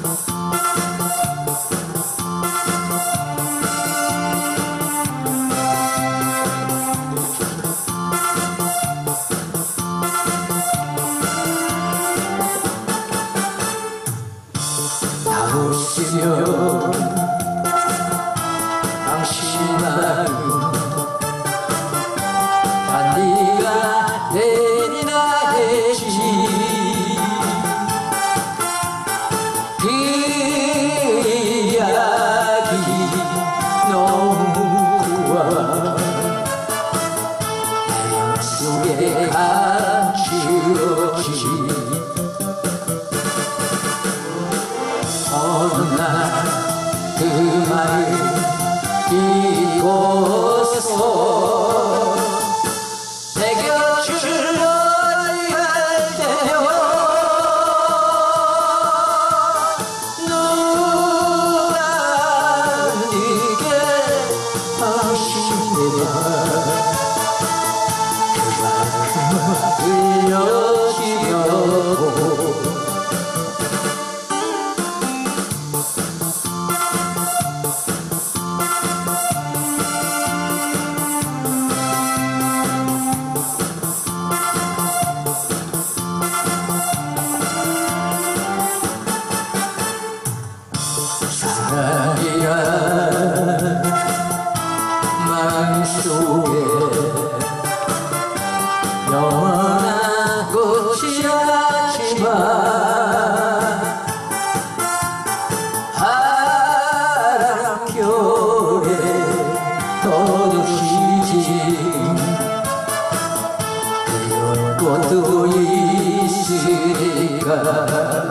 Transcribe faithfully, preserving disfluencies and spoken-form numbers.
나오시면 당신 마음 단디가 내리나 되지 그 이야기 너무 좋아 내 속에 감추어지 어느 날 그 말을 잊고서 내 곁을 멀리 갈 때면 누가 네게 당신이라 그 말을 들려주려고 사랑이란 마음속에 영원한 꽃이라지만 바람결에 떠도시지 그런 꽃도 있으니까